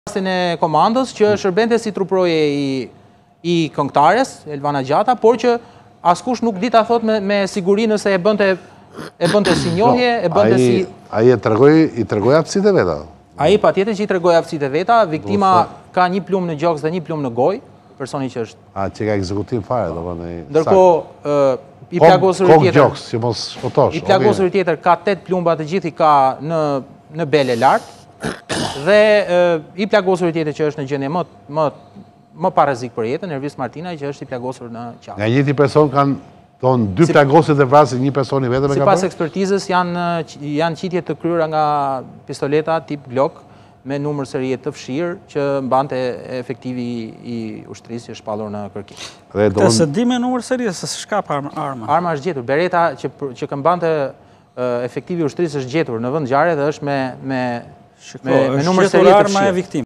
rastin e komandos që shërbente si truproje i këngëtares, Elvana Gjata, por që askush nuk di ta thot me siguri nëse e bënte si njohje, e bënte si... Ai i tregoi aftësitë e veta? Ai patjetër që i tregoi aftësitë e veta, viktima ka një plumë në gjoks dhe një plumë në gojë, personi që është... Që ka ekzekutim fare, do më... Ndërkohë, i plagosur tjetër... gjoks, që mos shpotosh. I plagosur tjetër ka 8 plumba, të gjithi ka në bele lartë, dhe i plagosur tjetër që është në gjendje më pa rrezik për jetën, Ervis Martina, që është i plagosur në qafë. Nga njëti person kanë tonë 2 plagosit dhe vrasin një personi vetëm e ka bërë? Sipas ekspertizës janë qitje të kryera nga pistoleta tip Glock me numër serie të fshirë që mbante efektivi i ushtrisë që është shpallur në kërkim. Të se di me numër serie, se s'shkap arma? Arma është gjetur. Bereta që këmbante efektivi ushtrisë është gjetur në vend ngjarje dhe është me numër serie të fshirë. Arma e viktimës.